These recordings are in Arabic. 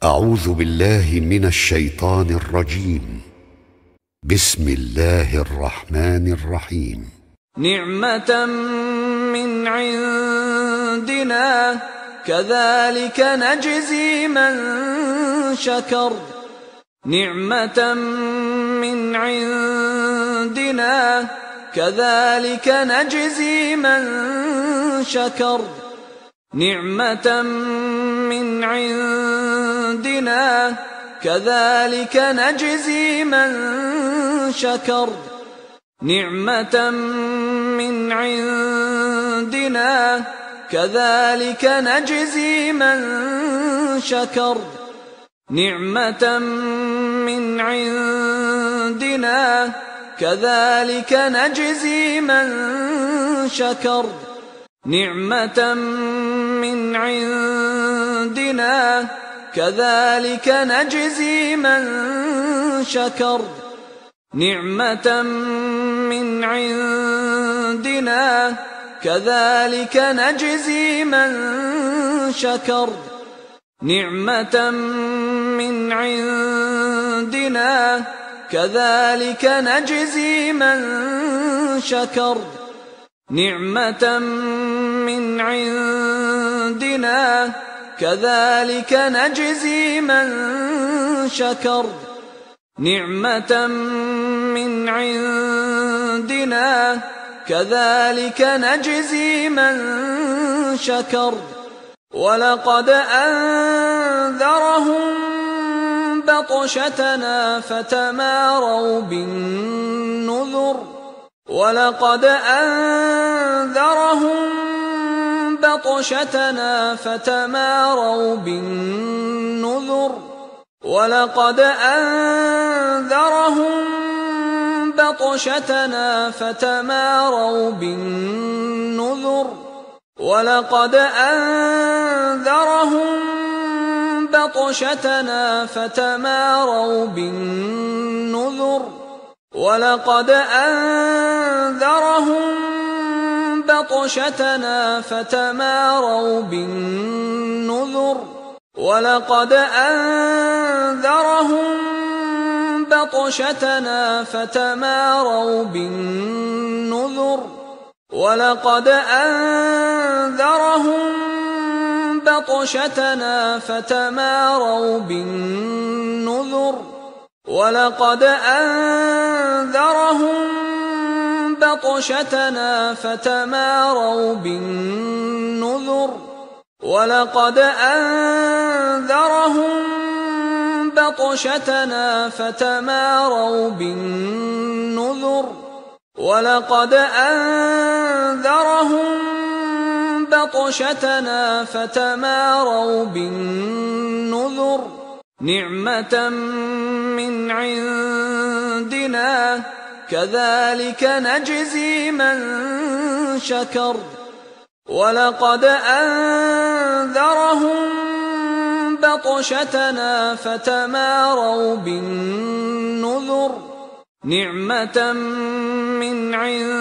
أعوذ بالله من الشيطان الرجيم. بسم الله الرحمن الرحيم. نعمة من عندنا كذلك نجزي من شكر. نعمة من عندنا كذلك نجزي من شكر. نعمة من عندنا كذلك نجزي من شكر. نعمة من عندنا كذلك نجزي من شكر. نعمة من عندنا كذلك نجزي من شكر. نعمة من عندنا كذلك نجزي من شكر. نعمة من عندنا كذلك نجزي من شكر. نعمة من عندنا كذلك نجزي من شكر. نعمة من عندنا كذلك نجزي من شكر. نعمة من عندنا كذلك نجزي من شكر. ولقد أنذرهم بطشتنا فتماروا بالنذر. ولقد أنذرهم بطشتنا فتماروا بالنذر. ولقد أنذرهم بطشتنا فتماروا بالنذر. ولقد أنذرهم بطشتنا فتماروا بالنذر. ولقد أنذرهم بطشتنا فتماروا بالنذر. ولقد أنذرهم بطشتنا فتماروا بالنذر. ولقد أنذرهم بطشتنا فتماروا بالنذر. ولقد أنذرهم بطشتنا فتماروا بالنذر. ولقد أنذرهم بطشتنا فتماروا بالنذر. ولقد أنذرهم بطشتنا فتماروا بالنذر. نعمة من عندنا كذلك نجزي من شكر. ولقد أنذرهم بطشتنا فتماروا بالنذر. نعمة من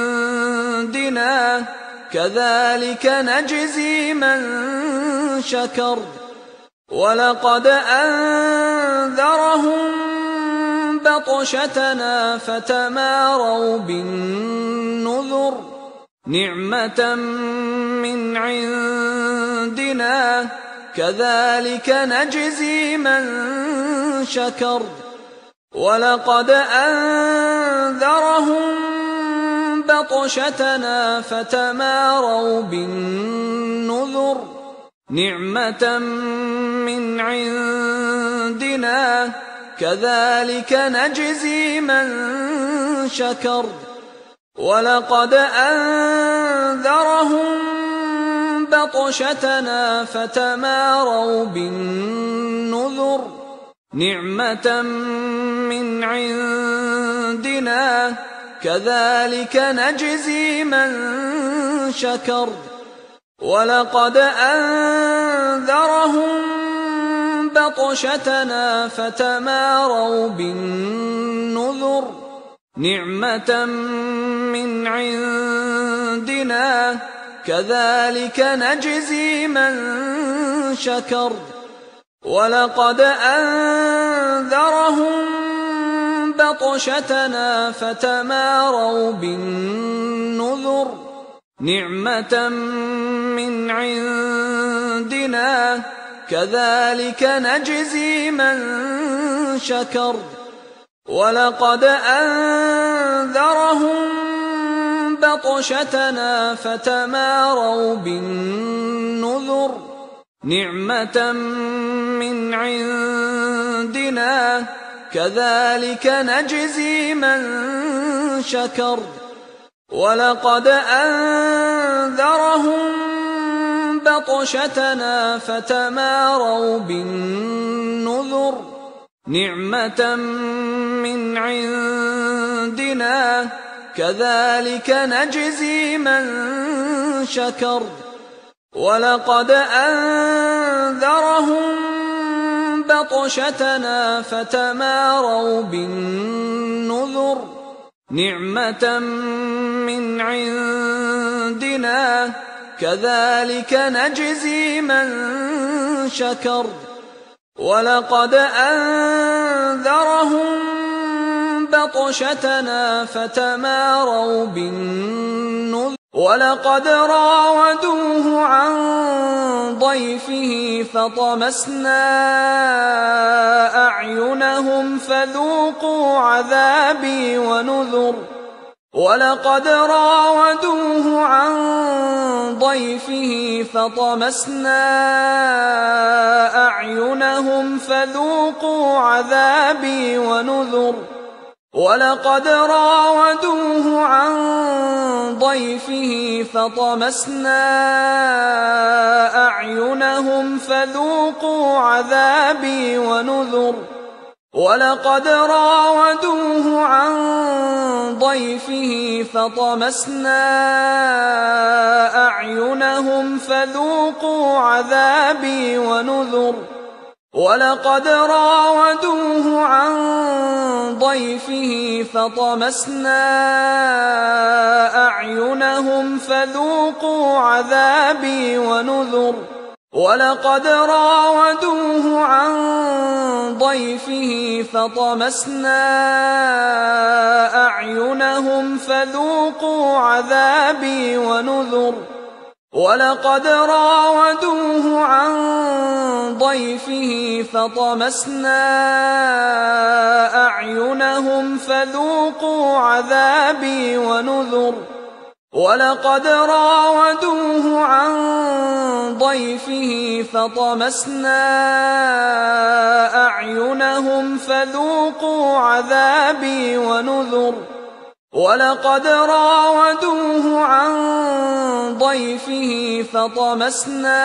عندنا كذلك نجزي من شكر. ولقد أنذرهم بطشتنا فتماروا بالنذر. نعمة من عندنا كذلك نجزي من شكر. ولقد أنذرهم بطشتنا فتماروا بالنذر. نعمة من عندنا كذلك نجزي من شكر. ولقد أنذرهم بطشتنا فتماروا بالنذر. نعمة من عندنا كذلك نجزي من شكر. ولقد أنذرهم بطشتنا فتماروا بالنذر. نعمة من عندنا كذلك نجزي من شكر. ولقد أنذرهم بطشتنا فتماروا بالنذر نعمة من عندنا كذلك نجزي من شكر ولقد أنذرهم بطشتنا فتماروا بالنذر نعمة من عندنا كذلك نجزي من شكر ولقد أنذرهم بطشتنا فتماروا بالنذر نعمة من عندنا كذلك نجزي من شكر ولقد أنذرهم بطشتنا فتماروا بالنذر نعمة من عندنا كذلك نجزي من شكر ولقد أنذرهم بطشتنا فتماروا بالنذر ولقد راودوه عن ضيفه فطمسنا أعينهم فذوقوا عذابي ونذر ولقد راودوه عن ضيفه فطمسنا أعينهم فذوقوا عذابي ونذر ولقد راودوه عن ضيفه فطمسنا أعينهم فذوقوا عذابي ونذر ولقد راودوه عن ضيفه فطمسنا أعينهم فذوقوا عذابي ونذر ولقد راودوه عن ضيفه فطمسنا أعينهم فذوقوا عذابي ونذر ولقد راودوه عن ضيفه فطمسنا أعينهم فذوقوا عذابي ونذر ولقد راودوه عن ضيفه فطمسنا أعينهم فذوقوا عذابي ونذر ولقد راودوه عن ضيفه فطمسنا أعينهم فذوقوا عذابي ونذر ولقد راودوه عن ضيفه فطمسنا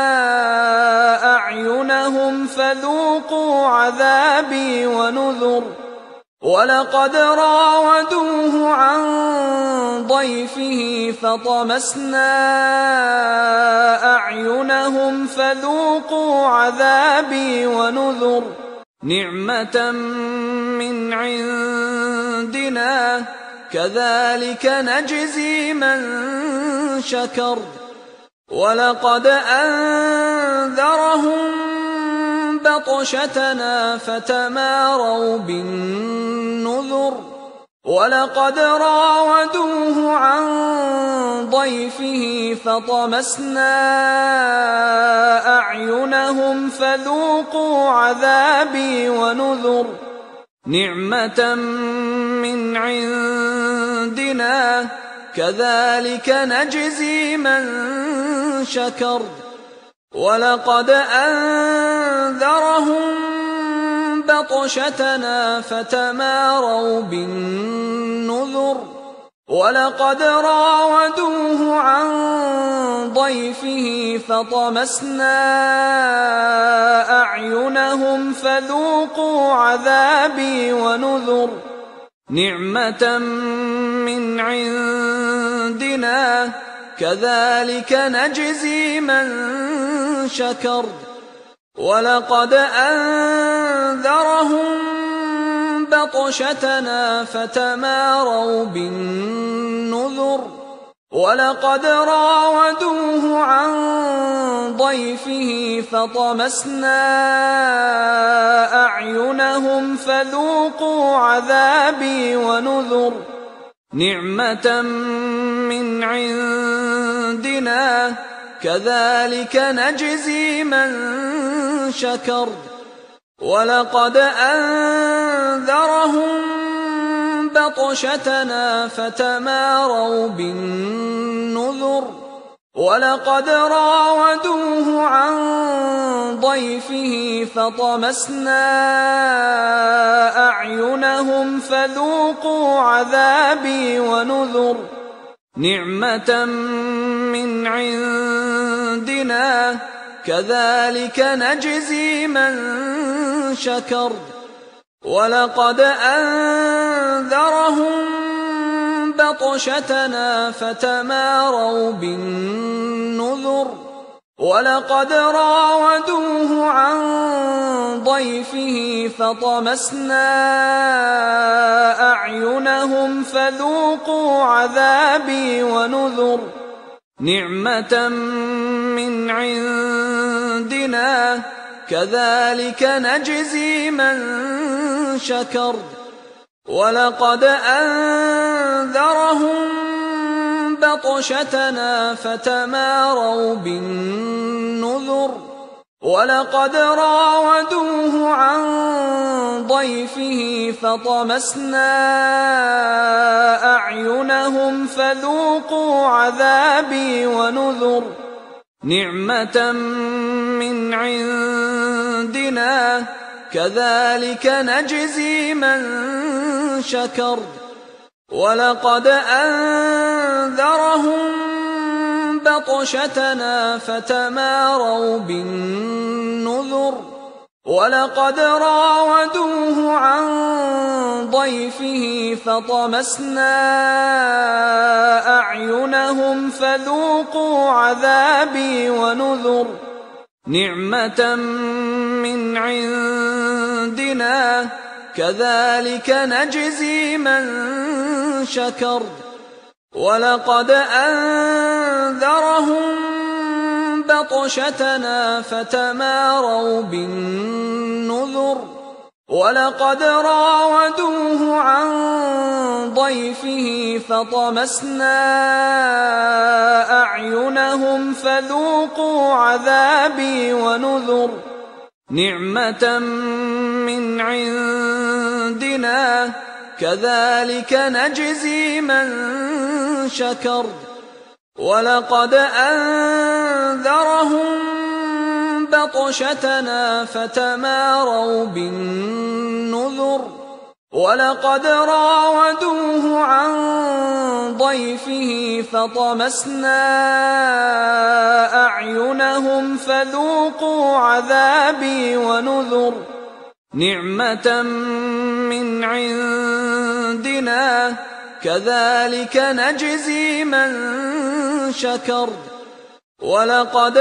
أعينهم فذوقوا عذابي ونذر ولقد راودوه عن ضيفه فطمسنا أعينهم فذوقوا عذابي ونذر نعمة من عندنا كذلك نجزي من شكر ولقد أنذرهم بطشتنا فتماروا بالنذر ولقد راودوه عن ضيفه فطمسنا أعينهم فذوقوا عذابي ونذر نعمة من عندنا كذلك نجزي من شكر ولقد أنذرهم بطشتنا فتماروا بالنذر ولقد راودوه عن ضيفه فطمسنا أعينهم فذوقوا عذابي ونذر نعمة من عندنا كذلك نجزي من شكر ولقد أنذرهم بطشتنا فتماروا بالنذر ولقد راودوه عن ضيفه فطمسنا أعينهم فذوقوا عذابي ونذر نعمة من عندنا كذلك نجزي من شكر ولقد أنذرهم بطشتنا فتماروا بالنذر ولقد راودوه عن ضيفه فطمسنا أعينهم فذوقوا عذابي ونذر نعمة من عندنا كذلك نجزي من شكر ولقد أنذرهم بطشتنا فتماروا بالنذر ولقد راودوه عن ضيفه فطمسنا أعينهم فذوقوا عذابي ونذر نعمة من عندنا كذلك نجزي من شكر ولقد أنذرهم بطشتنا فتماروا بالنذر ولقد راودوه عن ضيفه فطمسنا أعينهم فذوقوا عذابي ونذر نعمة من عندنا كذلك نجزي من شكر ولقد أنذرهم بطشتنا فتماروا بالنذر ولقد راودوه عن ضيفه فطمسنا أعينهم فذوقوا عذابي ونذر نعمة من عندنا كذلك نجزي من شكر ولقد أنذرهم بطشتنا فتماروا بالنذر ولقد راودوه عن ضيفه فطمسنا أعينهم فذوقوا عذابي ونذر نعمة من عندنا كذلك نجزي من شكر ولقد أنذرهم بطشتنا فتماروا بالنذر ولقد راودوه عن ضيفه فطمسنا أعينهم فذوقوا عذابي ونذر نعمة من عندنا كذلك نجزي من شكر ولقد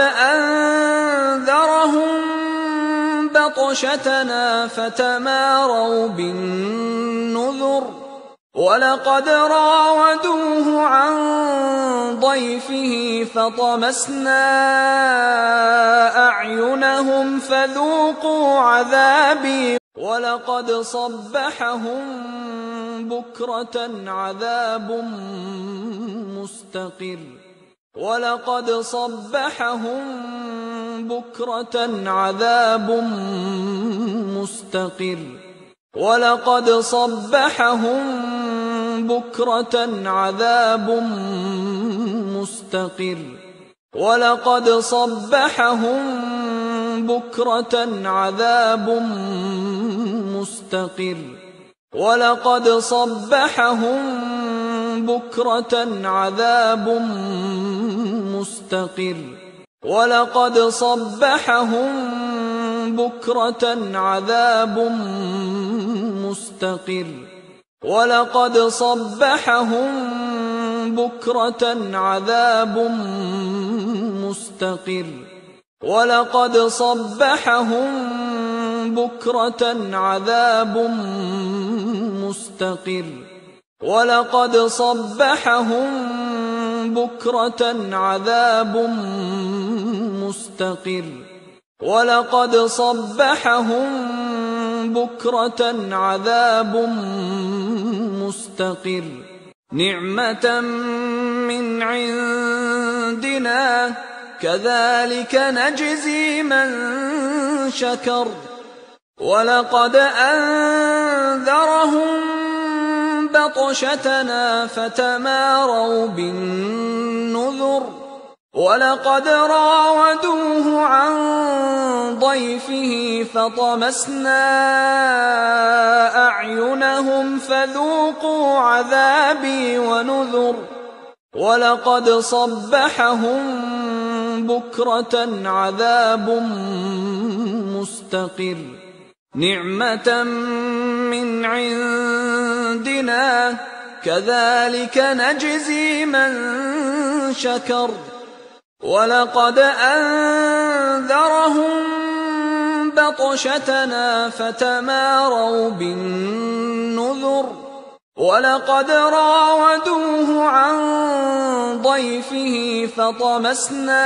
أنذرهم بطشتنا فتماروا بالنذر ولقد راودوه عن ضيفه فطمسنا أعينهم فذوقوا عذابي ولقد صبحهم بكرة عذاب مستقر ولقد صبحهم بكرة عذاب مستقر ولقد صبحهم بكرة عذاب مستقر ولقد صبحهم بكرة عذاب مستقر ولقد صبحهم بكرة عذاب مستقر ولقد صبحهم بكرة عذاب مستقر ولقد صبحهم بكرة عذاب مستقر ولقد صبحهم بكرة عذاب مستقر ولقد صبحهم بكرة عذاب مستقر ولقد صبحهم بكرة عذاب مستقر نعمة من عندنا كذلك نجزي من شكر ولقد أنذرهم بطشتنا فتماروا بالنذر ولقد راودوه عن ضيفه فطمسنا أعينهم فذوقوا عذابي ونذر ولقد صبحهم بكرة عذاب مستقر نعمة من عندنا كذلك نجزي من شكر ولقد أنذرهم بطشتنا فتماروا بالنذر ولقد راودوه عن ضيفه فطمسنا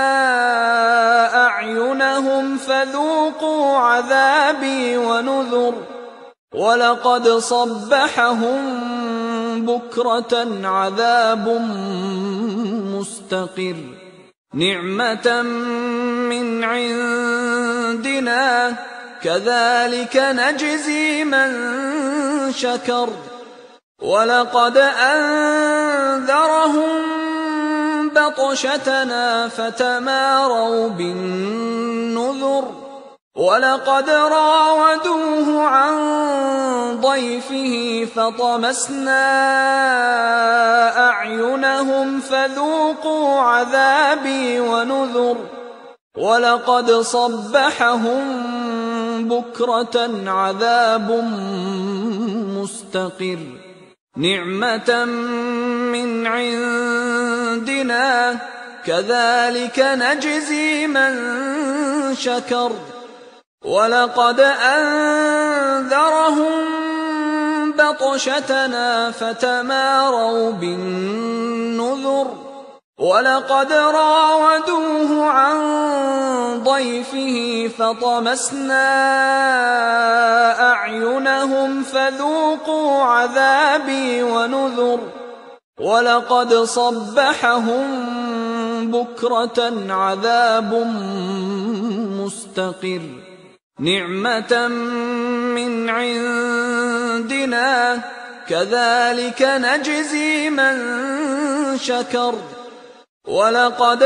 أعينهم فذوقوا عذابي ونذر ولقد صبحهم بكرة عذاب مستقر نعمة من عندنا كذلك نجزي من شكر ولقد أنذرهم بطشتنا فتماروا بالنذر ولقد راودوه عن ضيفه فطمسنا أعينهم فذوقوا عذابي ونذر ولقد صبحهم بكرة عذاب مستقر نعمة من عندنا كذلك نجزي من شكر ولقد أنذرهم بطشتنا فتماروا بالنذر ولقد راودوه عن ضيفه فطمسنا أعينهم فذوقوا عذابي ونذر ولقد صبحهم بكرة عذاب مستقر نعمة من عندنا كذلك نجزي من شكر ولقد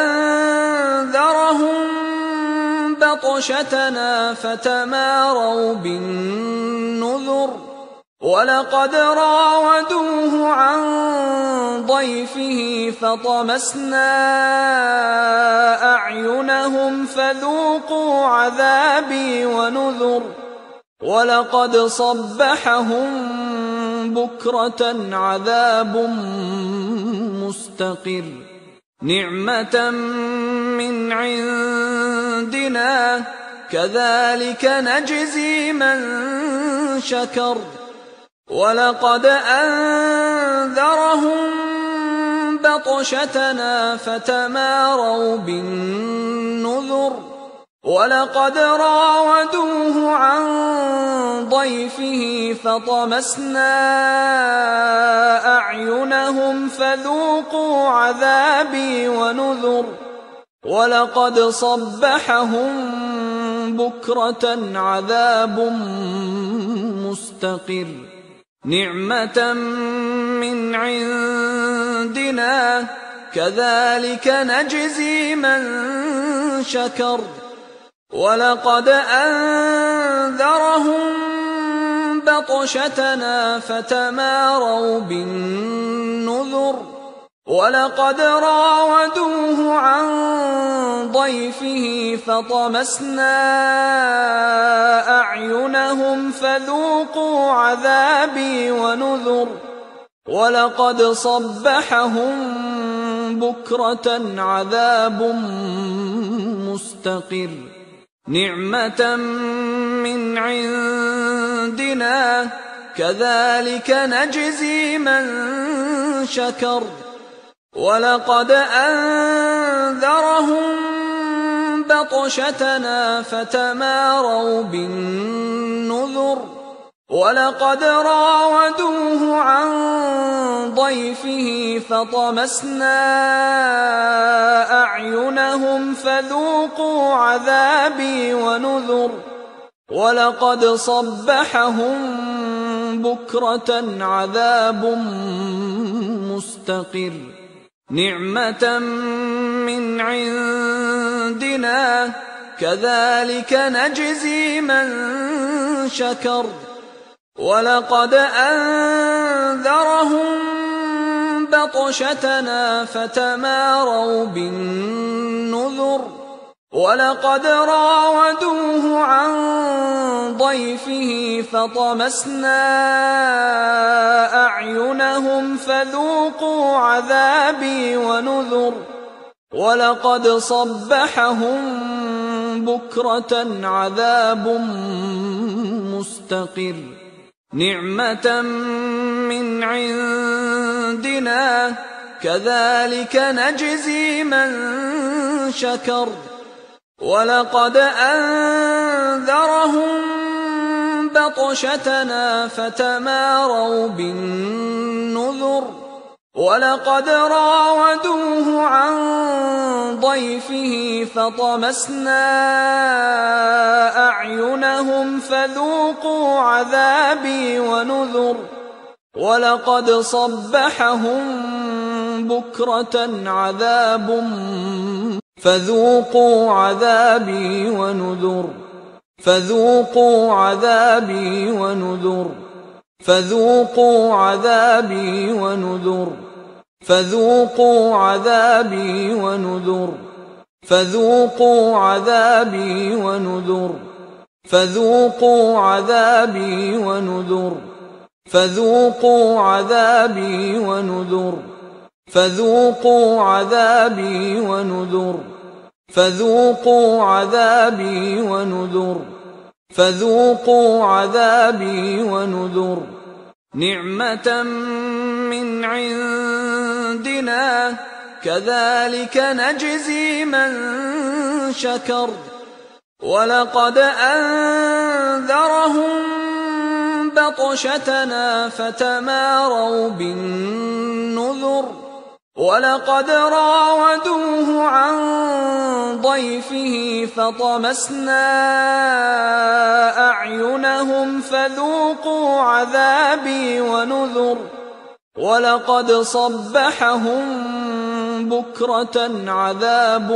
أنذرهم بطشتنا فتماروا بالنذر ولقد راودوه عن ضيفه فطمسنا أعينهم فذوقوا عذابي ونذر ولقد صبحهم بكرة عذاب مستقر نعمة من عندنا كذلك نجزي من شكر ولقد أنذرهم بطشتنا فتماروا بالنذر ولقد راودوه عن ضيفه فطمسنا أعينهم فذوقوا عذابي ونذر ولقد صبحهم بكرة عذاب مستقر نعمة من عندنا كذلك نجزي من شكر ولقد أنذرهم بطشتنا فتماروا بالنذر ولقد راودوه عن ضيفه فطمسنا أعينهم فذوقوا عذابي ونذر ولقد صبحهم بكرة عذاب مستقر نعمة من عندنا كذلك نجزي من شكر ولقد أنذرهم بطشتنا فتماروا بالنذر ولقد راودوه عن ضيفه فطمسنا أعينهم فذوقوا عذابي ونذر ولقد صبحهم بكرة عذاب مستقر نعمة من عندنا كذلك نجزي من شكر ولقد أنذرهم بطشتنا فتماروا بالنذر ولقد راودوه عن ضيفه فطمسنا أعينهم فذوقوا عذابي ونذر ولقد صبحهم بكرة عذاب مستقر نعمة من عندنا كذلك نجزي من شكر ولقد أنذرهم بطشتنا فتماروا بالنذر ولقد راودوه عن ضيفه فطمسنا أعينهم فذوقوا عذابي ونذر ولقد صبحهم بكرة عذاب فذوقوا عذابي ونذر فذوقوا عذابي ونذر فذوقوا عذابي ونذر فذوقوا عذابي ونذر فذوقوا عذابي ونذر فذوقوا عذابي ونذر فذوقوا عذابي ونذر فذوقوا عذابي ونذر فذوقوا عذابي ونذر فذوقوا عذابي ونذر نعمة من عندنا كذلك نجزي من شكر ولقد أنذرهم بطشتنا فتماروا بالنذر ولقد راودوه عن ضيفه فطمسنا أعينهم فذوقوا عذابي ونذر ولقد صبحهم بكرة عذاب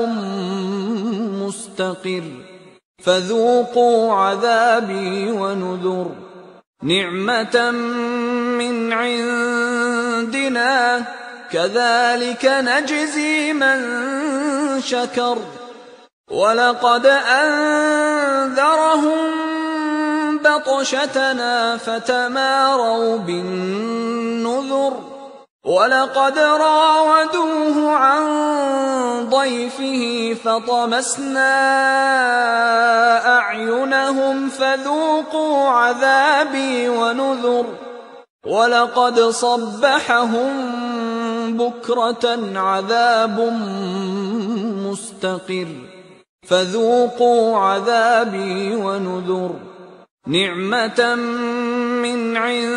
مستقر فذوقوا عذابي ونذر نعمة من عندنا كذلك نجزي من شكر ولقد أنذرهم بطشتنا فتماروا بالنذر ولقد راودوه عن ضيفه فطمسنا أعينهم فذوقوا عذابي ونذر ولقد صبحهم بكرة عذاب مستقر فذوقوا عذابي ونذر نعمة من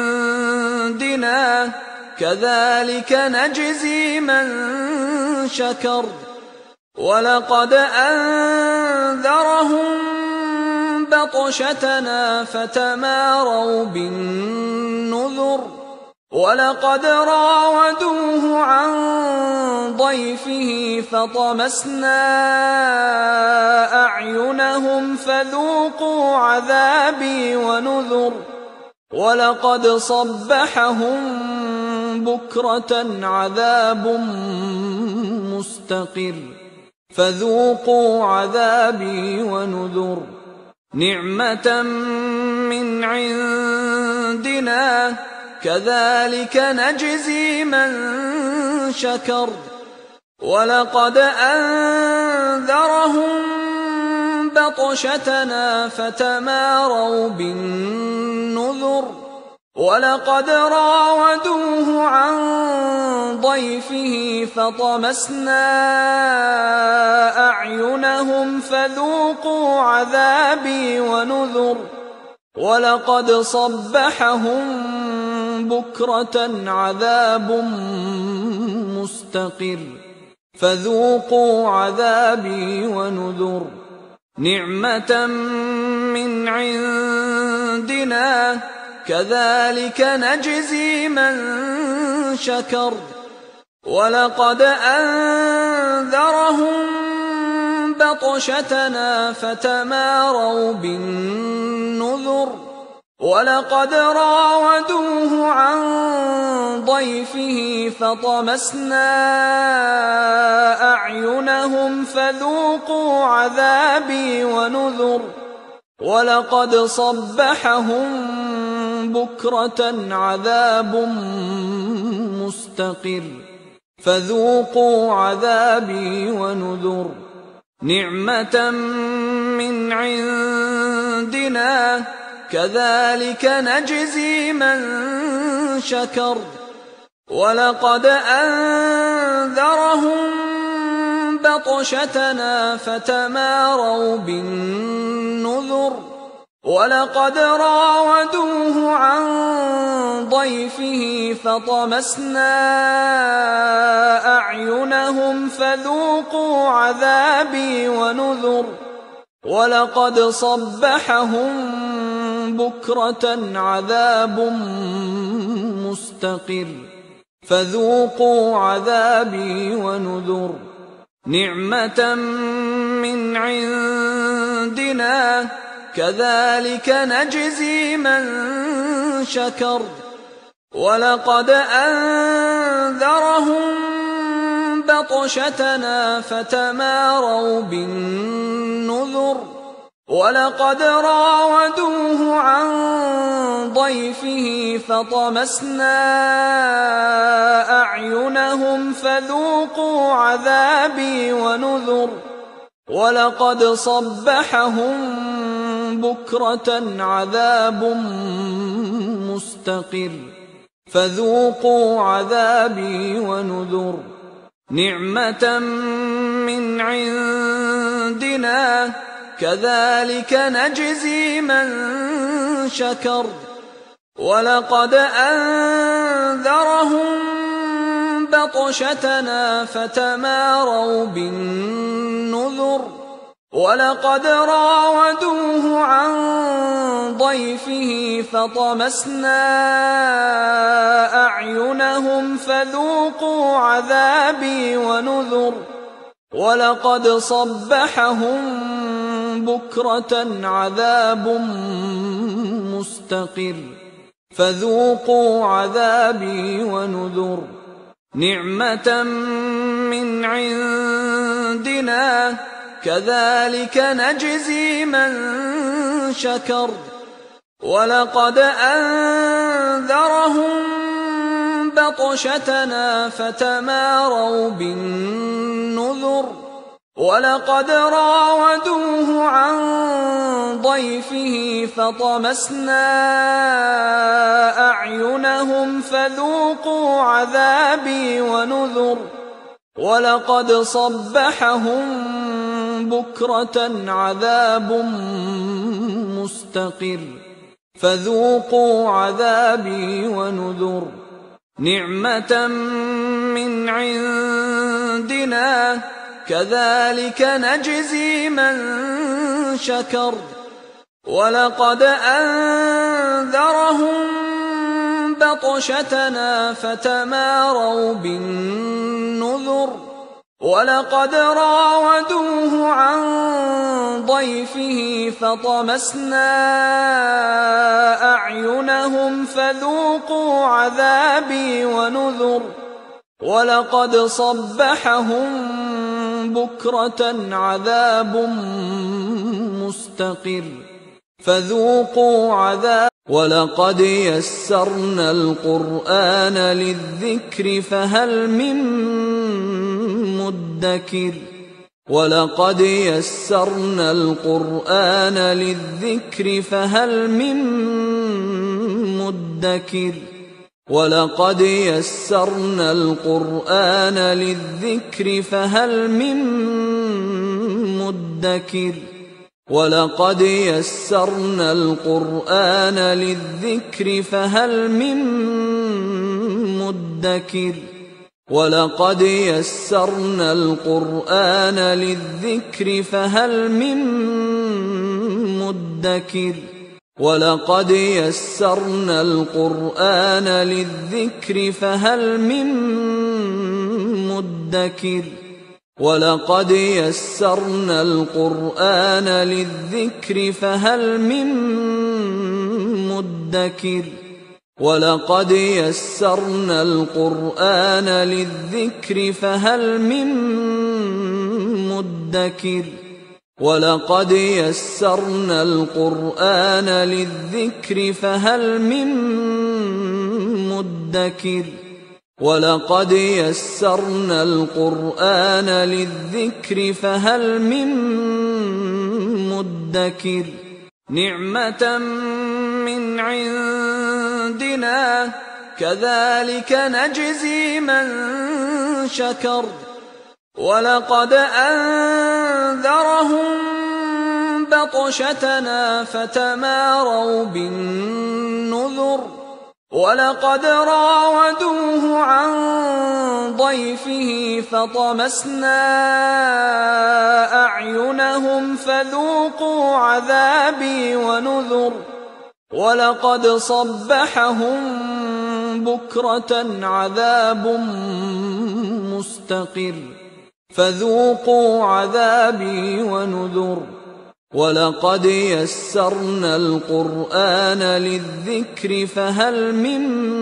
عندنا كذلك نجزي من شكر ولقد أنذرهم بطشتنا فتماروا بالنذر ولقد راودوه عن ضيفه فطمسنا أعينهم فذوقوا عذابي ونذر ولقد صبحهم بكرة عذاب مستقر فذوقوا عذابي ونذر نعمة من عندنا كذلك نجزي من شكر ولقد أنذرهم بطشتنا فتماروا بالنذر ولقد راودوه عن ضيفه فطمسنا أعينهم فذوقوا عذابي ونذر ولقد صبحهم بكرة عذاب مستقر فذوقوا عذابي ونذر نعمة من عندنا كذلك نجزي من شكر ولقد أنذرهم بطشتنا فتماروا بالنذر ولقد راودوه عن ضيفه فطمسنا أعينهم فذوقوا عذابي ونذر ولقد صبحهم بكرة عذاب مستقر فذوقوا عذابي ونذر نعمة من عندنا كذلك نجزي من شكر ولقد أنذرهم بطشتنا فتماروا بالنذر ولقد راودوه عن ضيفه فطمسنا أعينهم فذوقوا عذابي ونذر ولقد صبحهم بكرة عذاب مستقر فذوقوا عذابي ونذر نعمة من عندنا كذلك نجزي من شكر ولقد أنذرهم بطشتنا فتماروا بالنذر ولقد راودوه عن ضيفه فطمسنا أعينهم فذوقوا عذابي ونذر ولقد صبحهم بكرة عذاب مستقر فذوقوا عذابي ونذر نعمة من عندنا كذلك نجزي من شكر ولقد أنذرهم بطشتنا فتماروا بالنذر ولقد راودوه عن ضيفه فطمسنا أعينهم فذوقوا عذابي ونذر ولقد صبحهم بكرة عذاب مستقر فذوقوا عذابي ونذر نعمة من عندنا كذلك نجزي من شكر ولقد أنذرهم بطشتنا فتماروا بالنذر ولقد راودوه عن ضيفه فطمسنا أعينهم فذوقوا عذابي ونذر ولقد صبحهم بكرة عذاب مستقر فذوقوا عذابي ونذر نعمة من عندنا كذلك نجزي من شكر ولقد أنذرهم بطشتنا فتماروا بالنذر ولقد راودوه عن ضيفه فطمسنا أعينهم فذوقوا عذابي ونذر ولقد صبحهم بكرة عذاب مستقر فذوقوا عذاب ولقد يسرنا القرآن للذكر فهل من مدكر ولقد يسرنا القرآن للذكر فهل من مدكر ولقد يسرنا القرآن للذكر فهل من مدكر ولقد يسرنا القرآن للذكر فهل من مدكر ولقد يسرنا القرآن للذكر فهل من مدكر ولقد يسرنا القرآن للذكر فهل من مدكر ولقد يسرنا القرآن للذكر فهل من مدكر ولقد يسرنا القرآن للذكر فهل من مدكر ولقد يسرنا القرآن للذكر فهل من مدكر ولقد يسرنا القرآن للذكر فهل من مدكر نعمة من عندنا كذلك نجزي من شكر ولقد أنذرهم بطشتنا فتماروا بالنذر ولقد راودوه عن ضيفه فطمسنا أعينهم فذوقوا عذابي ونذر ولقد صبحهم بكرة عذاب مستقر فذوقوا عذابي ونذر ولقد يسرنا القرآن للذكر فهل من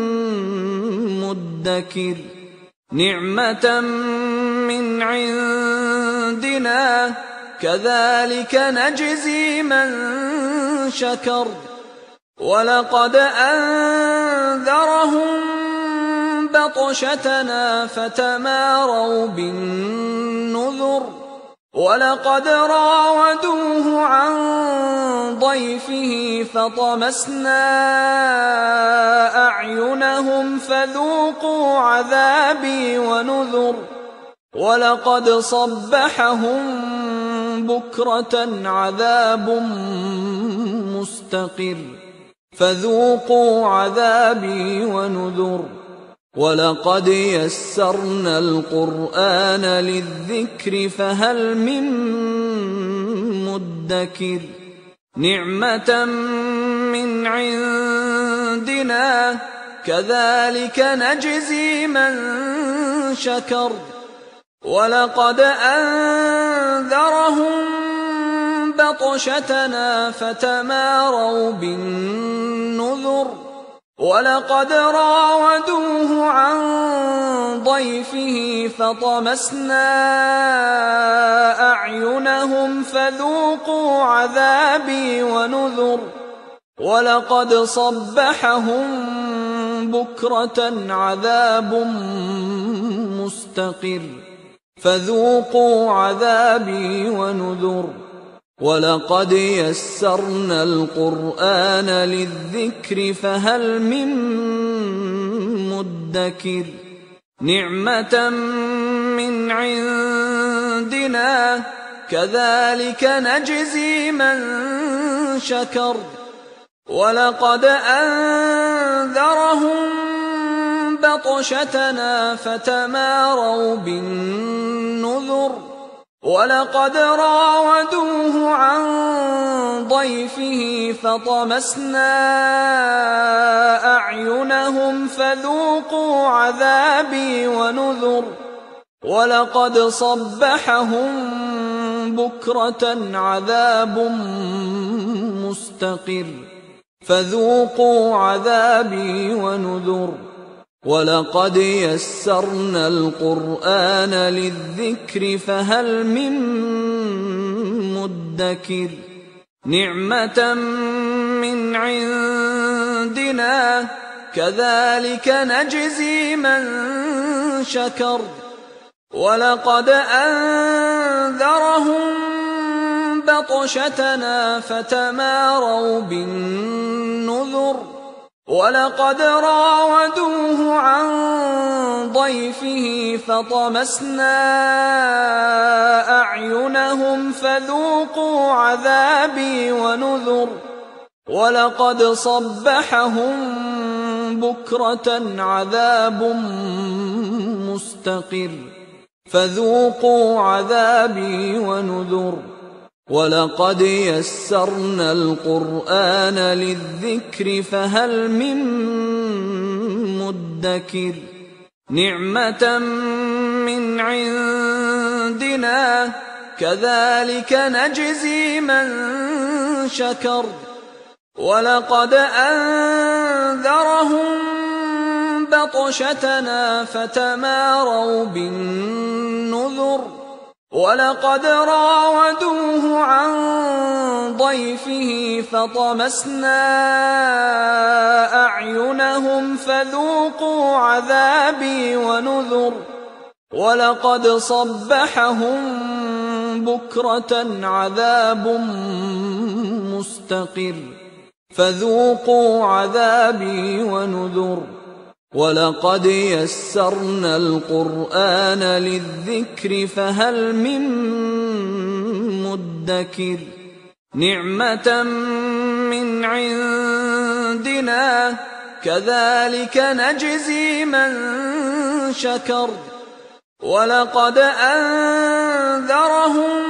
مدكر نعمة من عندنا كذلك نجزي من شكر ولقد أنذرهم بطشتنا فتماروا بالنذر ولقد راودوه عن ضيفه فطمسنا أعينهم فذوقوا عذابي ونذر ولقد صبحهم بكرة عذاب مستقر فذوقوا عذابي ونذر ولقد يسرنا القرآن للذكر فهل من مدكر نعمة من عندنا كذلك نجزي من شكر ولقد أنذرهم بطشتنا فتماروا بالنذر ولقد راودوه عن ضيفه فطمسنا أعينهم فذوقوا عذابي ونذر ولقد صبحهم بكرة عذاب مستقر فذوقوا عذابي ونذر ولقد يسرنا القرآن للذكر فهل من مدكر نعمة من عندنا كذلك نجزي من شكر ولقد أنذرهم بطشتنا فتماروا بالنذر ولقد راودوه عن ضيفه فطمسنا أعينهم فذوقوا عذابي ونذر ولقد صبحهم بكرة عذاب مستقر فذوقوا عذابي ونذر ولقد يسرنا القرآن للذكر فهل من مدكر نعمة من عندنا كذلك نجزي من شكر ولقد أنذرهم بطشتنا فتماروا بالنذر ولقد راودوه عن ضيفه فطمسنا أعينهم فذوقوا عذابي ونذر ولقد صبحهم بكرة عذاب مستقر فذوقوا عذابي ونذر ولقد يسرنا القرآن للذكر فهل من مدكر نعمة من عندنا كذلك نجزي من شكر ولقد أنذرهم بطشتنا فتماروا بالنذر ولقد راودوه عن ضيفه فطمسنا أعينهم فذوقوا عذابي ونذر ولقد صبحهم بكرة عذاب مستقر فذوقوا عذابي ونذر ولقد يسرنا القرآن للذكر فهل من مدكر نعمة من عندنا كذلك نجزي من شكر ولقد أنذرهم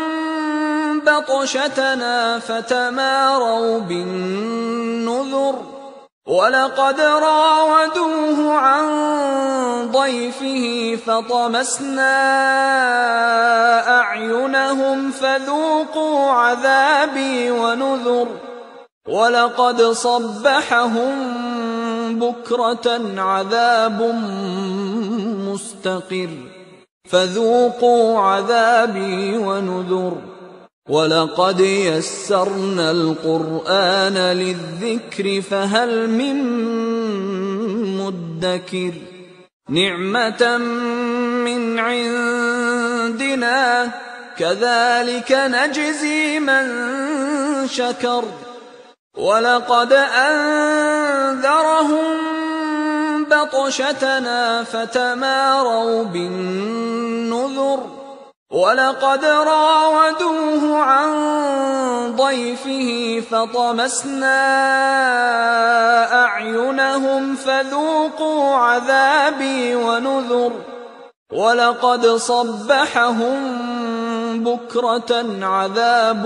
بطشتنا فتماروا بالنذر ولقد راودوه عن ضيفه فطمسنا أعينهم فذوقوا عذابي ونذر ولقد صبحهم بكرة عذاب مستقر فذوقوا عذابي ونذر ولقد يسرنا القرآن للذكر فهل من مدكر نعمة من عندنا كذلك نجزي من شكر ولقد أنذرهم بطشتنا فتماروا بالنذر ولقد راودوه عن ضيفه فطمسنا أعينهم فذوقوا عذابي ونذر ولقد صبحهم بكرة عذاب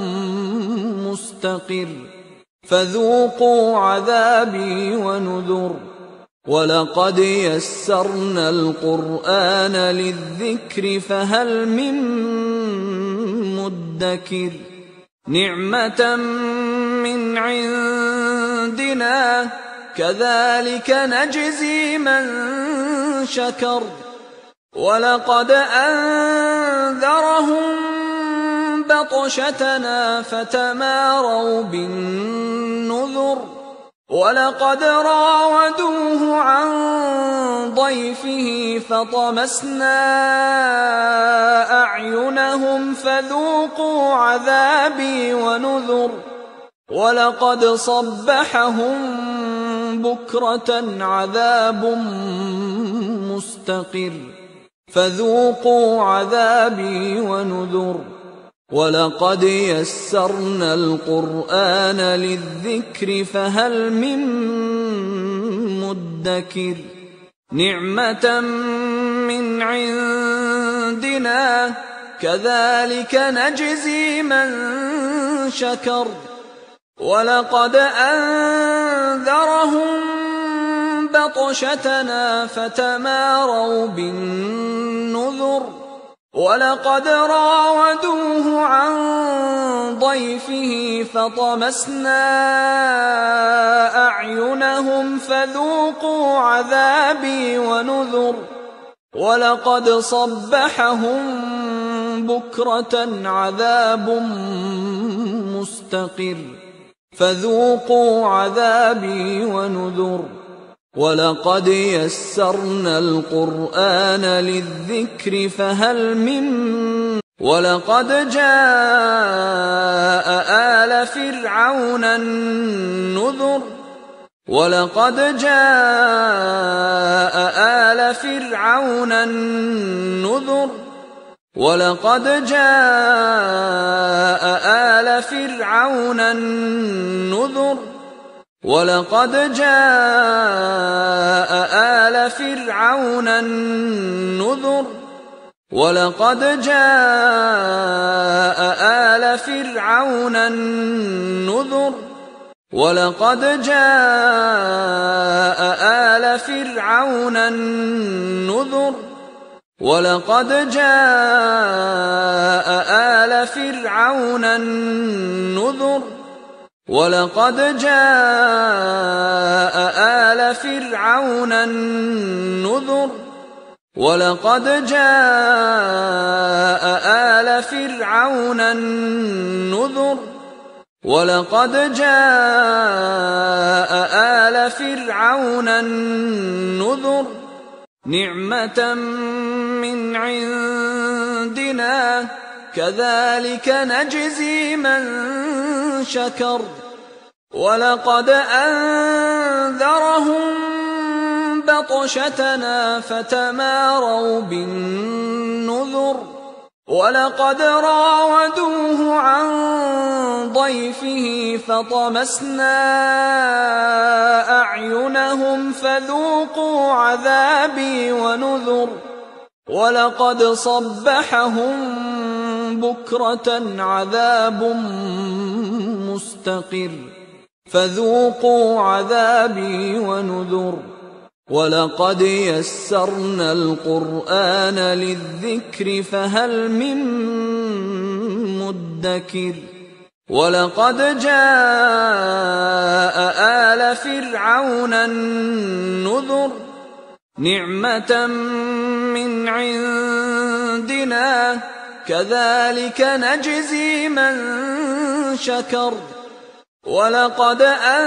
مستقر فذوقوا عذابي ونذر ولقد يسرنا القرآن للذكر فهل من مدكر نعمة من عندنا كذلك نجزي من شكر ولقد أنذرهم بطشتنا فتماروا بالنذر ولقد راودوه عن ضيفه فطمسنا أعينهم فذوقوا عذابي ونذر ولقد صبحهم بكرة عذاب مستقر فذوقوا عذابي ونذر ولقد يسرنا القرآن للذكر فهل من مدكر نعمة من عندنا كذلك نجزي من شكر ولقد أنذرهم بطشتنا فتماروا بالنذر ولقد راودوه عن ضيفه فطمسنا أعينهم فذوقوا عذابي ونذر ولقد صبحهم بكرة عذاب مستقر فذوقوا عذابي ونذر ولقد يسرنا القرآن للذكر فهل من ولقد جاء آل فرعون النذر ولقد جاء آل فرعون النذر ولقد جاء آل فرعون النذر ولقد جاء آل فرعون النذر ولقد جاء آل فرعون النذر ولقد جاء آل فرعون النذر ولقد جاء آل فرعون النذر ولقد جاء آل فرعون النذر ولقد جاء آل فرعون النذر ولقد جاء آل فرعون النذر نعمة من عندنا كذلك نجزي من شكر ولقد أنذرهم بطشتنا فتماروا بالنذر ولقد راودوه عن ضيفه فطمسنا أعينهم فذوقوا عذابي ونذر ولقد صبحهم بكرة عذاب مستقر فذوقوا عذابي ونذر ولقد يسرنا القرآن للذكر فهل من مدكر ولقد جاء آل فرعون النذر نعمة من عندنا كذلك نجزي من شكر ولقد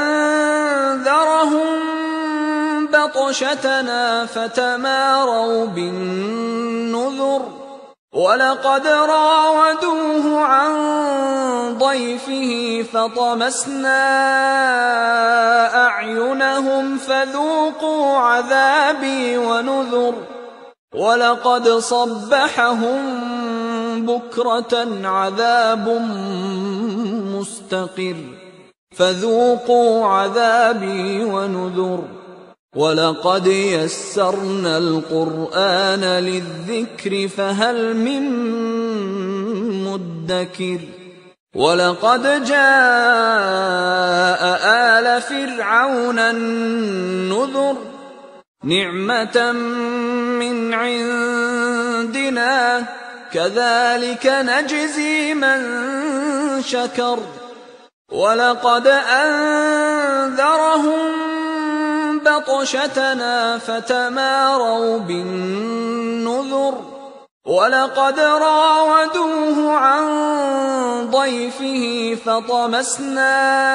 أنذرهم بطشتنا فتماروا بالنذر ولقد راودوه عن ضيفه فطمسنا أعينهم فذوقوا عذابي ونذر ولقد صبحهم بكرة عذاب مستقر فذوقوا عذابي ونذر ولقد يسرنا القرآن للذكر فهل من مدكر ولقد جاء آل فرعون النذر نعمة من عندنا كذلك نجزي من شكر ولقد أنذرهم بطشتنا فتماروا بالنذر ولقد راودوه عن ضيفه فطمسنا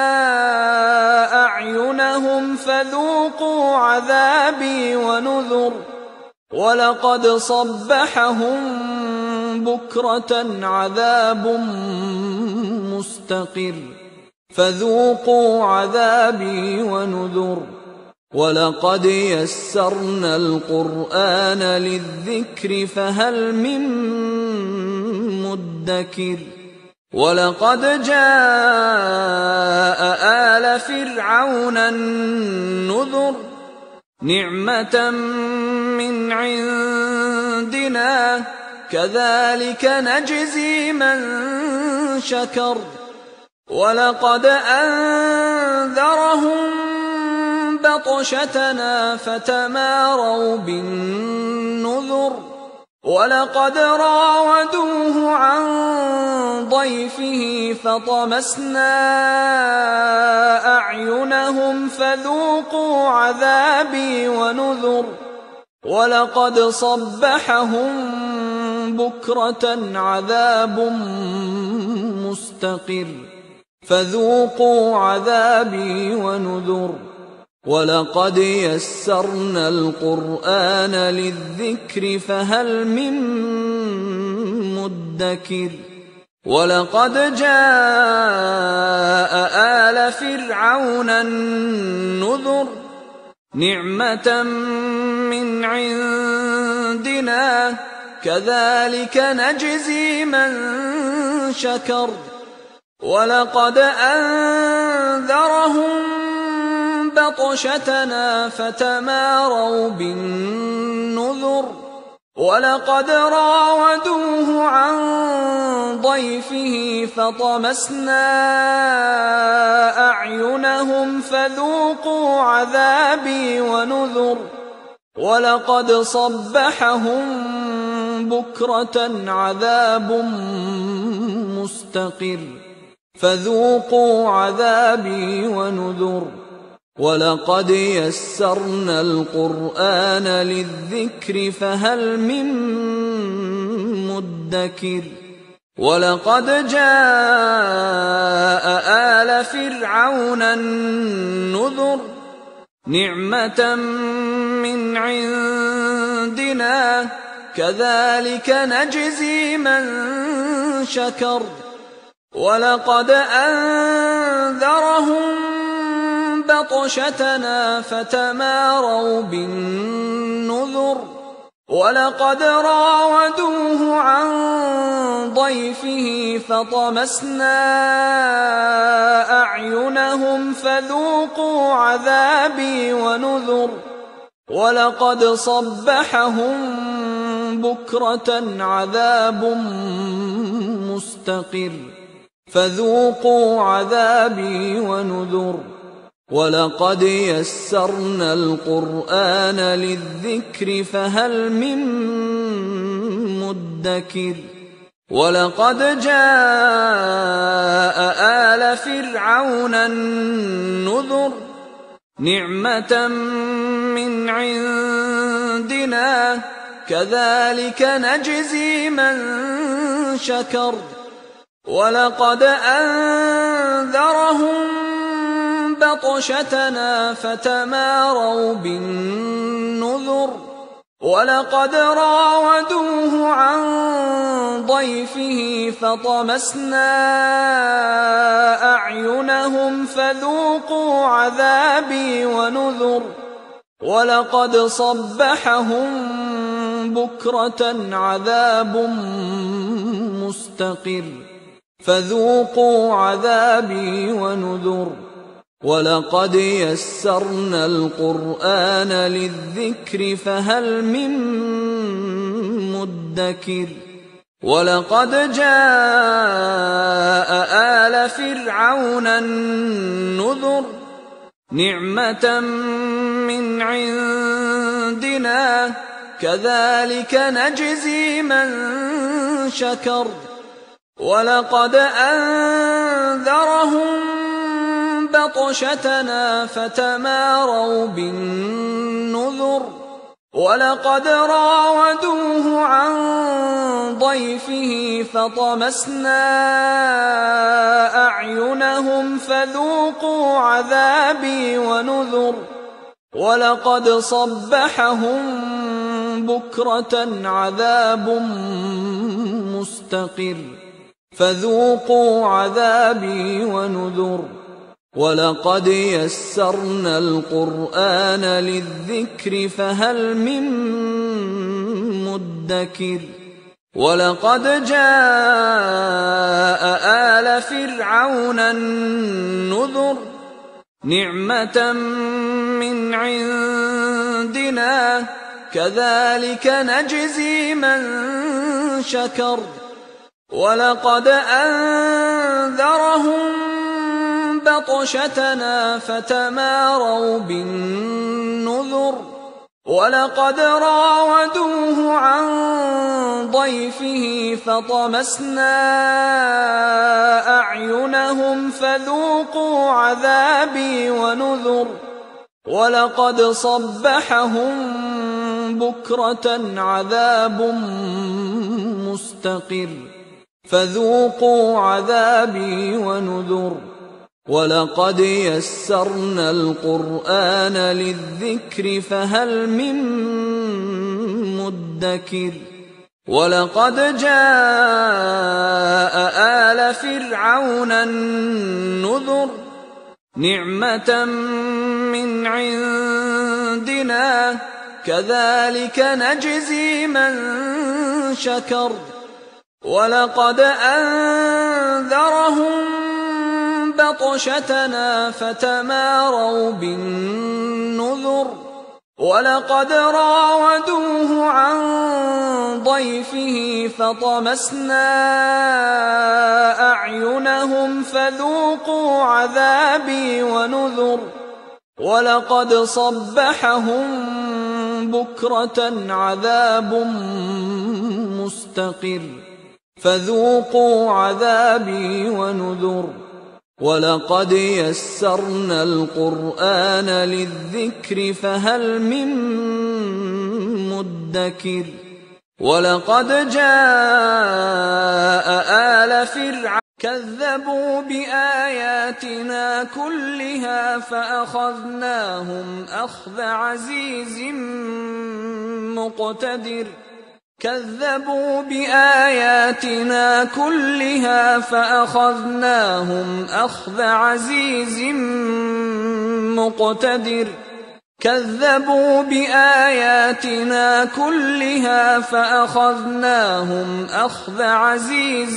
أعينهم فذوقوا عذابي ونذر ولقد صبحهم بكرة عذاب مستقر فذوقوا عذابي ونذر ولقد يسرنا القرآن للذكر فهل من مدكر ولقد جاء آل فرعون النذر نعمة من عندنا كذلك نجزي من شكر ولقد أنذرهم بطشتنا فتماروا بالنذر ولقد راودوه عن ضيفه فطمسنا أعينهم فذوقوا عذابي ونذر ولقد صبحهم بكرة عذاب مستقر فذوقوا عذابي ونذر ولقد يسرنا القرآن للذكر فهل من مدكر ولقد جاء آلَ فِرْعَوْنَ النُّذُرَ نِعْمَةً مِّنْ عِندِنَا كَذَٰلِكَ نَجْزِي مَن شَكَرَ وَلَقَدْ أَنذَرَهُم بَطْشَتَنَا فَتَمَارَوْا بِالنُّذُرِ وَلَقَدْ رَاوَدُوهُ عَن ضَيْفِهِ فَطَمَسْنَا أَعْيُنَهُمْ فَذُوقُوا عَذَابِي وَنُذُرِ وَلَقَدْ صَبَّحَهُم بُكْرَةً عَذَابٌ مُّسْتَقِرٌّ فَذُوقُوا عَذَابِي وَنُذُرِ وَلَقَدْ يَسَّرْنَا الْقُرْآنَ لِلذِّكْرِ فَهَلْ مِن مُّدَّكِرٍ وَلَقَدْ جَاءَ آلَ فِرْعَوْنَ النُّذُرُ نِعْمَةً مِّنْ عِندِنَا كَذَٰلِكَ نَجْزِي مَن شَكَرَ وَلَقَدْ أَنذَرَهُم بَطْشَتَنَا فَتَمَارَوْا بِالنُّذُرِ وَلَقَدْ رَاوَدُوهُ عَن ضَيْفِهِ فَطَمَسْنَا أَعْيُنَهُمْ فَذُوقُوا عَذَابِي وَنُذُرِ وَلَقَدْ صَبَّحَهُم بُكْرَةً عَذَابٌ مُّسْتَقِرٌّ فَذُوقُوا عَذَابِي وَنُذُرِ وَلَقَدْ يَسَّرْنَا الْقُرْآنَ لِلذِّكْرِ فَهَلْ مِن مُّدَّكِرٍ وَلَقَدْ جَاءَ آلَ فِرْعَوْنَ النُّذُرُ نِعْمَةً مِّنْ عِندِنَا كَذَٰلِكَ نَجْزِي مَن شَكَرَ وَلَقَدْ أَنذَرَهُم بَطْشَتَنَا فَتَمَارَوْا بِالنُّذُرِ وَلَقَدْ رَاوَدُوهُ عَن ضَيْفِهِ فَطَمَسْنَا أَعْيُنَهُمْ فَذُوقُوا عَذَابِي وَنُذُرِ وَلَقَدْ صَبَّحَهُم بُكْرَةً عَذَابٌ مُّسْتَقِرٌّ فَذُوقُوا عَذَابِي وَنُذُرِ وَلَقَدْ يَسَّرْنَا الْقُرْآنَ لِلذِّكْرِ فَهَلْ مِن مُّدَّكِرٍ وَلَقَدْ جَاءَ آلَ فِرْعَوْنَ النُّذُرُ نِعْمَةً مِّنْ عِندِنَا كَذَٰلِكَ نَجْزِي مَن شَكَرَ وَلَقَدْ أَنذَرَهُم بَطْشَتَنَا فَتَمَارَوْا بِالنُّذُرِ وَلَقَدْ رَاوَدُوهُ عَن ضَيْفِهِ فَطَمَسْنَا أَعْيُنَهُمْ فَذُوقُوا عَذَابِي وَنُذُرِ وَلَقَدْ صَبَّحَهُم بُكْرَةً عَذَابٌ مُّسْتَقِرٌّ فَذُوقُوا عَذَابِي وَنُذُرِ وَلَقَدْ يَسَّرْنَا الْقُرْآنَ لِلذِّكْرِ فَهَلْ مِن مُّدَّكِرٍ وَلَقَدْ جَاءَ آلَ فِرْعَوْنَ النُّذُرُ نِعْمَةً مِّنْ عِندِنَا كَذَٰلِكَ نَجْزِي مَن شَكَرَ وَلَقَدْ أَنذَرَهُم بَطْشَتَنَا فَتَمَارَوْا بِالنُّذُرِ وَلَقَدْ رَاوَدُوهُ عَن ضَيْفِهِ فَطَمَسْنَا أَعْيُنَهُمْ فَذُوقُوا عَذَابِي وَنُذُرِ وَلَقَدْ صَبَّحَهُم بُكْرَةً عَذَابٌ مُّسْتَقِرٌّ فَذُوقُوا عَذَابِي وَنُذُرِ وَلَقَدْ يَسَّرْنَا الْقُرْآنَ لِلذِّكْرِ فَهَلْ مِن مُّدَّكِرٍ وَلَقَدْ جَاءَ آلَ فِرْعَوْنَ النُّذُرُ نِعْمَةً مِّنْ عِندِنَا ۚ كَذَٰلِكَ نَجْزِي مَن شَكَرَ وَلَقَدْ أَنذَرَهُم بَطْشَتَنَا فَتَمَارَوْا بِالنُّذُرِ وَلَقَدْ رَاوَدُوهُ عَن ضَيْفِهِ فَطَمَسْنَا أَعْيُنَهُمْ فَذُوقُوا عَذَابِي وَنُذُرِ وَلَقَدْ صَبَّحَهُم بُكْرَةً عَذَابٌ مُّسْتَقِرٌّ فَذُوقُوا عَذَابِي وَنُذُرِ وَلَقَدْ يَسَّرْنَا الْقُرْآنَ لِلذِّكْرِ فَهَلْ مِن مُّدَّكِرٍ وَلَقَدْ جَاءَ آلَ فِرْعَوْنَ كَذَّبُوا بِآيَاتِنَا كُلِّهَا فَأَخَذْنَاهُمْ أَخْذَ عَزِيزٍ مُّقْتَدِرٍ كَذَّبُوا بِآيَاتِنَا كُلِّهَا فَأَخَذْنَاهُمْ أَخْذَ عَزِيزٍ مُّقْتَدِرٍ كَذَّبُوا بِآيَاتِنَا كُلِّهَا فَأَخَذْنَاهُمْ أَخْذَ عَزِيزٍ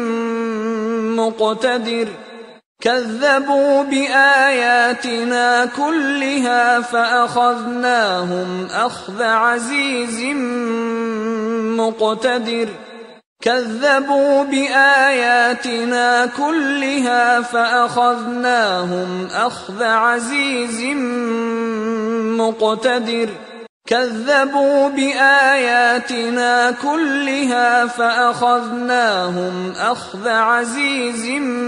مُّقْتَدِرٍ كَذَّبُوا بِآيَاتِنَا كُلِّهَا فَأَخَذْنَاهُمْ أَخْذَ عَزِيزٍ مُّقْتَدِرٍ كَذَّبُوا بِآيَاتِنَا كُلِّهَا فَأَخَذْنَاهُمْ أَخْذَ عَزِيزٍ مُّقْتَدِرٍ كَذَّبُوا بِآيَاتِنَا كُلِّهَا فَأَخَذْنَاهُمْ أَخْذَ عَزِيزٍ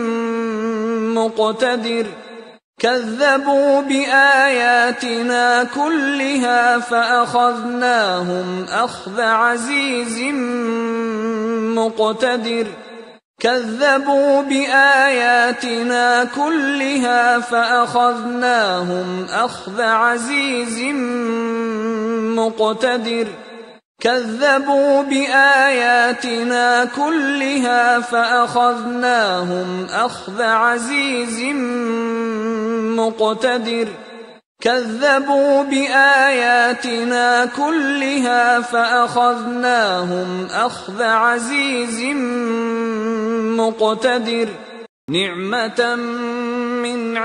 مُّقْتَدِرٍ كَذَّبُوا بِآيَاتِنَا كُلِّهَا فَأَخَذْنَاهُمْ أَخْذَ عَزِيزٍ مُّقْتَدِرٍ كَذَّبُوا بِآيَاتِنَا كُلِّهَا فَأَخَذْنَاهُمْ أَخْذَ عَزِيزٍ مُّقْتَدِرٍ كَذَّبُوا بِآيَاتِنَا كُلِّهَا فَأَخَذْنَاهُمْ أَخْذَ عَزِيزٍ مُّقْتَدِرٍ كَذَّبُوا بِآيَاتِنَا كُلِّهَا فَأَخَذْنَاهُمْ أَخْذَ عَزِيزٍ مُّقْتَدِرٍ نِعْمَةً مِّنْ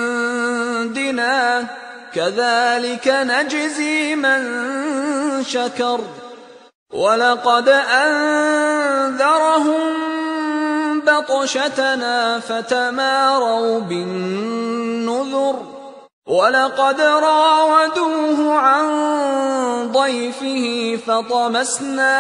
عِندِنَا ۚ كَذَٰلِكَ نَجْزِي مَن شَكَرَ وَلَقَدْ أَنذَرَهُم بَطْشَتَنَا فَتَمَارَوْا بِالنُّذُرِ وَلَقَدْ رَاوَدُوهُ عَن ضَيْفِهِ فَطَمَسْنَا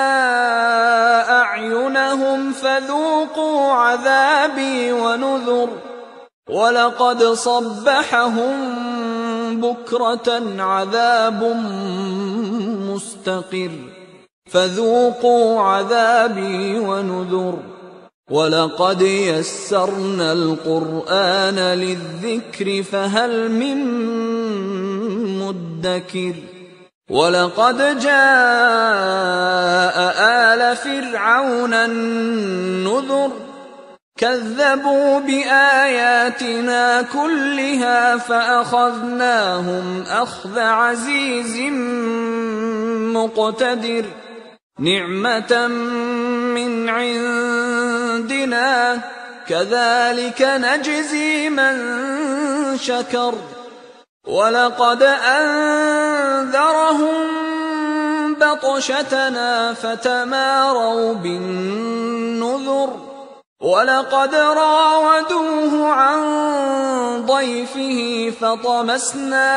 أَعْيُنَهُمْ فَذُوقُوا عَذَابِي وَنُذُرِ وَلَقَدْ صَبَّحَهُم بُكْرَةً عَذَابٌ مُّسْتَقِرٌّ فَذُوقُوا عَذَابِي وَنُذُرِ وَلَقَدْ يَسَّرْنَا الْقُرْآنَ لِلذِّكْرِ فَهَلْ مِن مُّدَّكِرٍ وَلَقَدْ جَاءَ آلَ فِرْعَوْنَ النُّذُرُ كَذَّبُوا بِآيَاتِنَا كُلِّهَا فَأَخَذْنَاهُمْ أَخْذَ عَزِيزٍ مُّقْتَدِرٍ نِعْمَةً مِّنْ عِندِنَا ۚ كَذَٰلِكَ نَجْزِي مَن شَكَرَ وَلَقَدْ أَنذَرَهُم بَطْشَتَنَا فَتَمَارَوْا بِالنُّذُرِ وَلَقَدْ رَاوَدُوهُ عَن ضَيْفِهِ فَطَمَسْنَا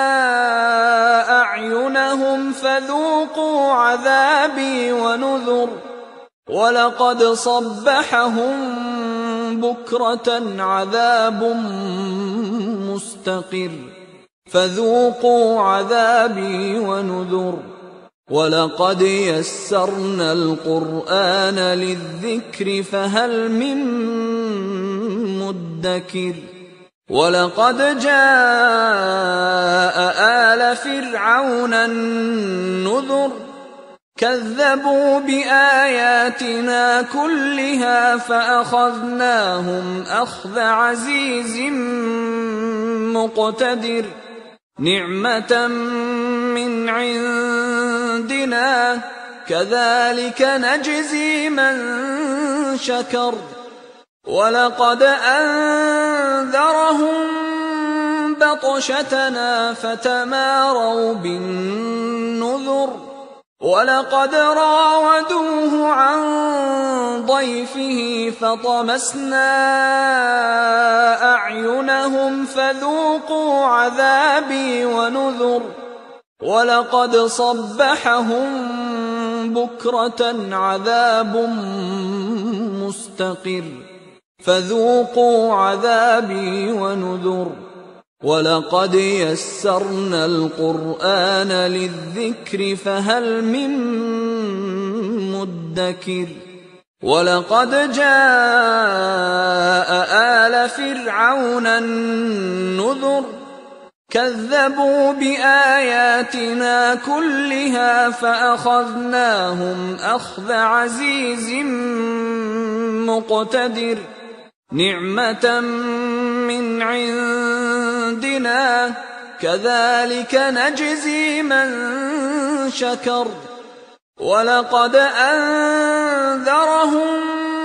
أَعْيُنَهُمْ فَذُوقُوا عَذَابِي وَنُذُرِ وَلَقَدْ صَبَّحَهُم بُكْرَةً عَذَابٌ مُّسْتَقِرٌّ فَذُوقُوا عَذَابِي وَنُذُرِ وَلَقَدْ يَسَّرْنَا الْقُرْآنَ لِلذِّكْرِ فَهَلْ مِن مُّدَّكِرٍ وَلَقَدْ جَاءَ آلَ فِرْعَوْنَ النُّذُرُ كذبوا بآياتنا كلها فأخذناهم أخذ عزيز مقتدر نعمة من عندنا كذلك نجزي من شكر ولقد أنذرهم بطشتنا فتماروا بالنذر ولقد راودوه عن ضيفه فطمسنا أعينهم فذوقوا عذابي ونذر ولقد صبحهم بكرة عذاب مستقر فذوقوا عذابي ونذر ولقد يسرنا القرآن للذكر فهل من مدكر ولقد جاء آل فرعون النذر كذبوا بآياتنا كلها فأخذناهم أخذ عزيز مقتدر نعمة من عندنا كذلك نجزي من شكر ولقد أنذرهم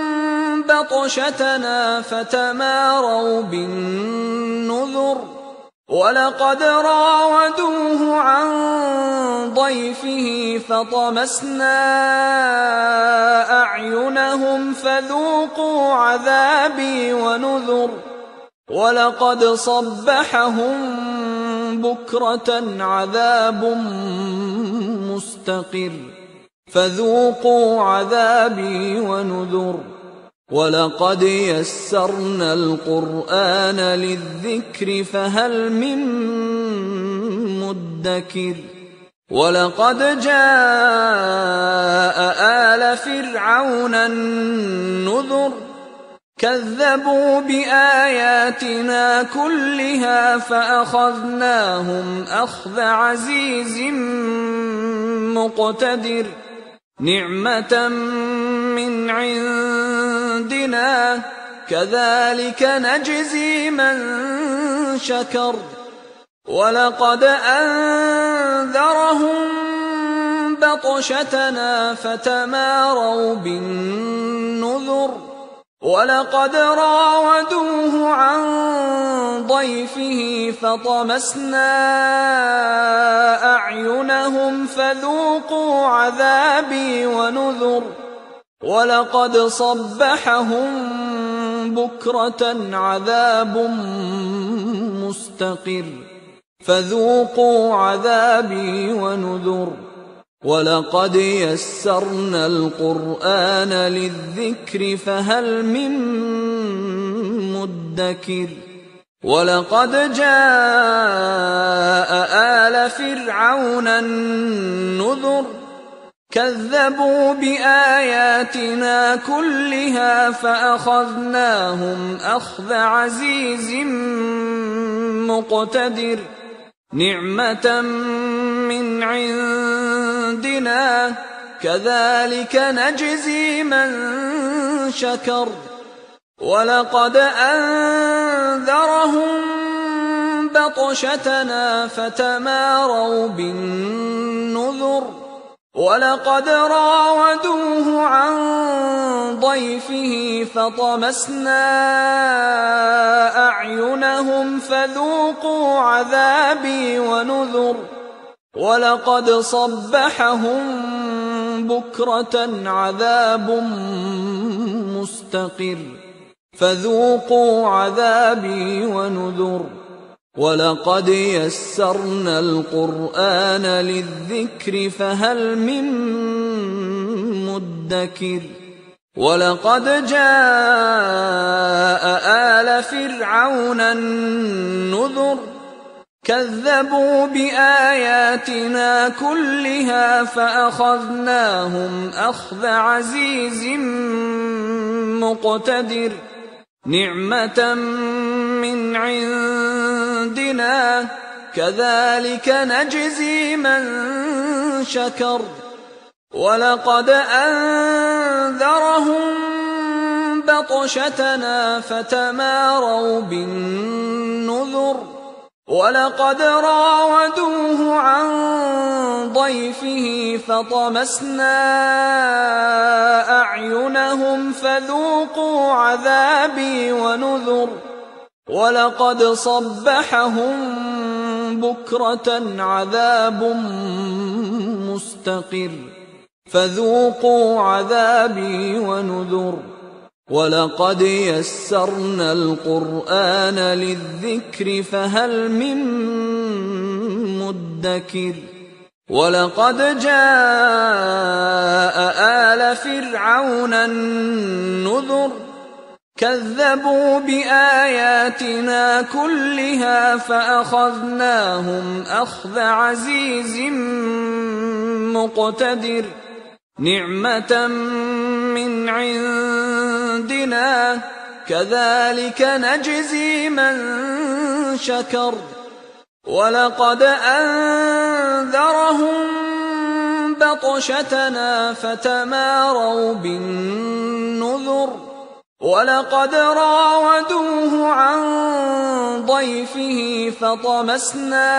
بطشتنا فتماروا بالنذر ولقد راودوه عن ضيفه فطمسنا أعينهم فذوقوا عذابي ونذر ولقد صبحهم بكرة عذاب مستقر فذوقوا عذابي ونذر ولقد يسرنا القرآن للذكر فهل من مدكر ولقد جاء آل فرعون النذر كذبوا بآياتنا كلها فأخذناهم أخذ عزيز مقتدر نعمة من عندنا كذلك نجزي من شكر ولقد أنذرهم بطشتنا فتماروا بالنذر ولقد راودوه عن ضيفه فطمسنا أعينهم فذوقوا عذابي ونذر ولقد صبحهم بكرة عذاب مستقر فذوقوا عذابي ونذر ولقد يسرنا القرآن للذكر فهل من مدكر ولقد جاء آل فرعون النذر كذبوا بآياتنا كلها فأخذناهم أخذ عزيز مقتدر نعمة من عندنا كذلك نجزي من شكر ولقد أنذرهم بطشتنا فتماروا بالنذر ولقد راودوه عن ضيفه فطمسنا أعينهم فذوقوا عذابي ونذر ولقد صبحهم بكرة عذاب مستقر فذوقوا عذابي ونذر ولقد يسرنا القرآن للذكر فهل من مدكر ولقد جاء آل فرعون النذر كذبوا بآياتنا كلها فأخذناهم أخذ عزيز مقتدر نعمة من عندنا كذلك نجزي من شكر ولقد أنذرهم بطشتنا فتماروا بالنذر ولقد راودوه عن ضيفه فطمسنا أعينهم فذوقوا عذابي ونذر ولقد صبحهم بكرة عذاب مستقر فذوقوا عذابي ونذر ولقد يسرنا القرآن للذكر فهل من مدكر ولقد جاء آل فرعون النذر كذبوا بآياتنا كلها فأخذناهم أخذ عزيز مقتدر نعمة من عندنا كذلك نجزي من شكر ولقد أنذرهم بطشتنا فتماروا بالنذر ولقد راودوه عن ضيفه فطمسنا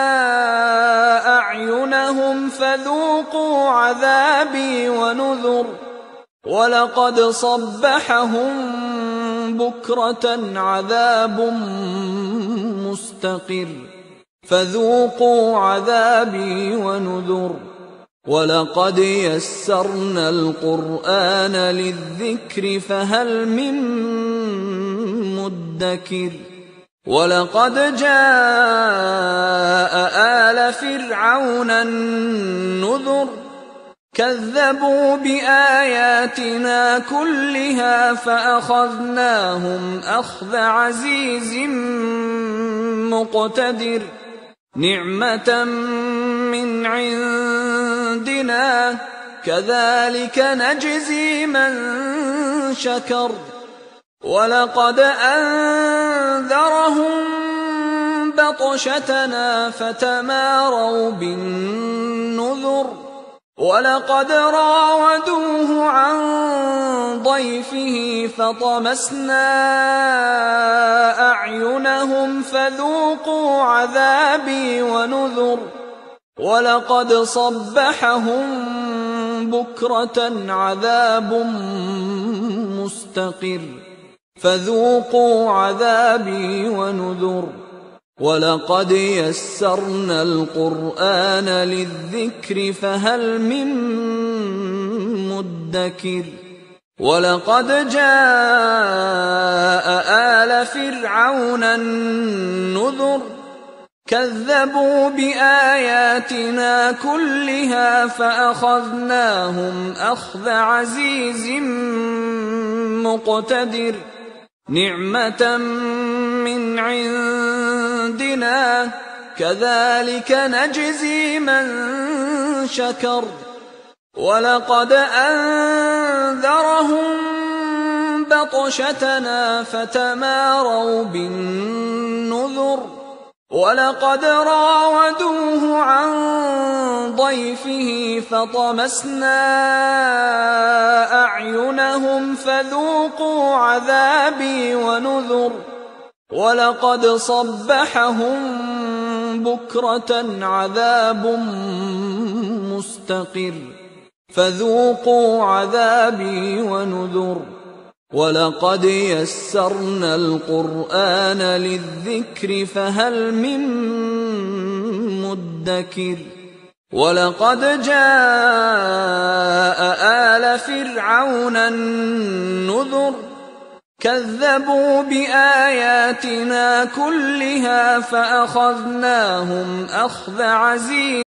أعينهم فذوقوا عذابي ونذر ولقد صبحهم بكرة عذاب مستقر فذوقوا عذابي ونذر ولقد يسرنا القرآن للذكر فهل من مدكر ولقد جاء آل فرعون النذر كذبوا بآياتنا كلها فأخذناهم أخذ عزيز مقتدر نعمة من عندنا كذلك نجزي من شكر ولقد أنذرهم بطشتنا فتماروا بالنذر ولقد راودوه عن ضيفه فطمسنا أعينهم فذوقوا عذابي ونذر ولقد صبحهم بكرة عذاب مستقر فذوقوا عذابي ونذر ولقد يسرنا القرآن للذكر فهل من مدكر ولقد جاء آل فرعون النذر كذبوا بآياتنا كلها فأخذناهم أخذ عزيز مقتدر نعمة من عندنا كذلك نجزي من شكر ولقد أنذرهم بطشتنا فتماروا بالنذر ولقد راودوه عن ضيفه فطمسنا أعينهم فذوقوا عذابي ونذر ولقد صبحهم بكرة عذاب مستقر فذوقوا عذابي ونذر ولقد يسرنا القرآن للذكر فهل من مدكر ولقد جاء آل فرعون النذر كذبوا بآياتنا كلها فأخذناهم أخذ عزيز